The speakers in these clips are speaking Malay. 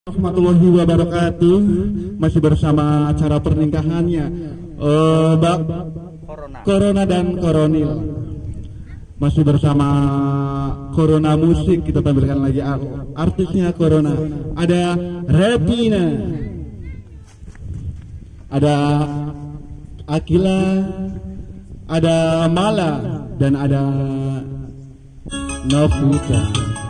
Warahmatullahi wabarakatuh. Masih bersama acara pernikahannya Corona dan Koronil. Masih bersama Corona Musik. Kita tampilkan lagi artisnya Corona. Ada Retina, ada Akila, ada Mala, dan ada Novita.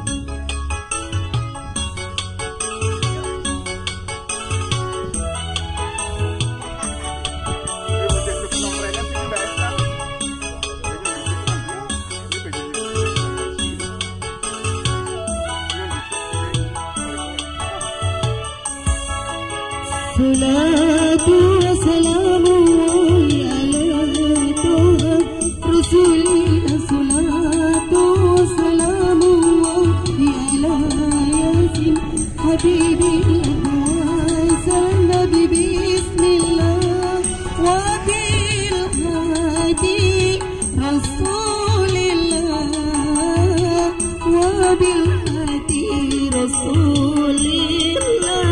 Salatu wa salamu ala Toha Rasulillah. Salatu wa salamu ala Yasin Habibillah. Nabi bismillah wa bil hadi Rasulillah wa bil hadi Rasulillah.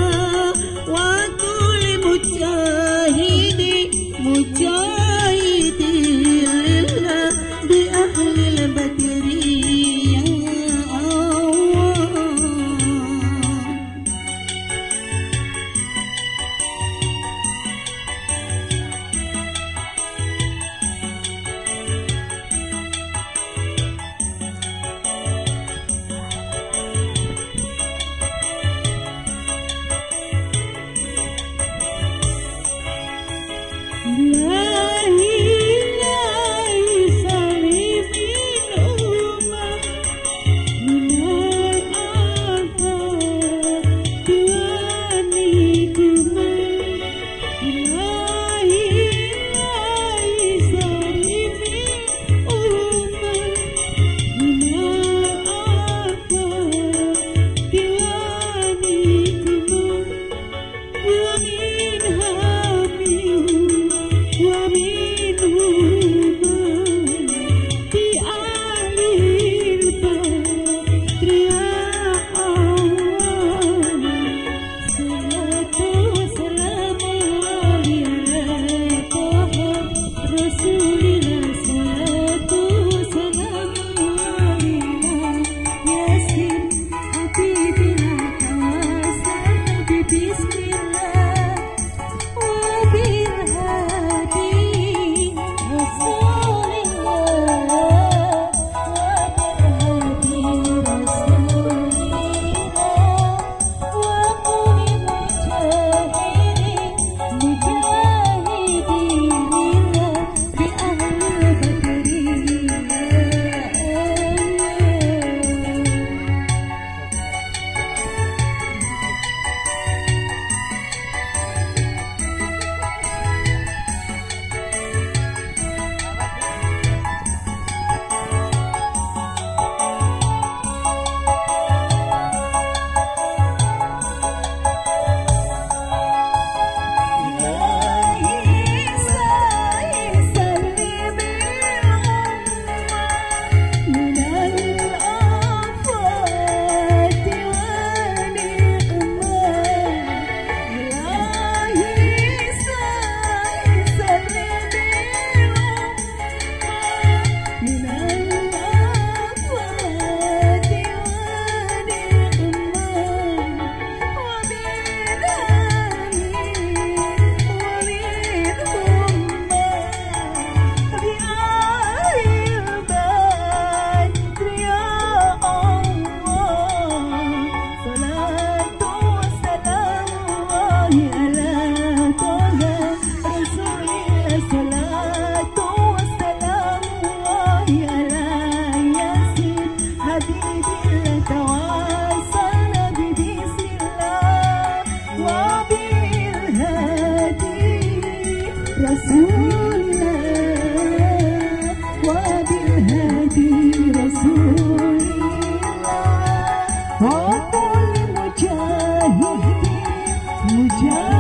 وكل مجاهد